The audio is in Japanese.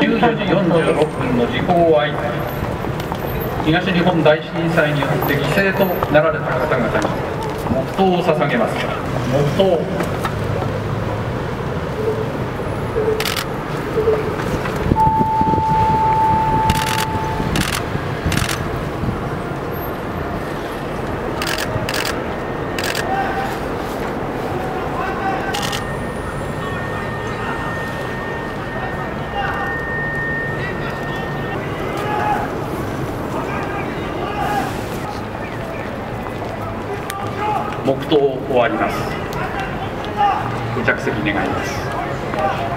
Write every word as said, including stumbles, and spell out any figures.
じゅうよじよんじゅうろっぷんの時報を合図、東日本大震災によって犠牲となられた方々に黙祷を捧げます。黙祷。黙祷終わります。ご着席願います。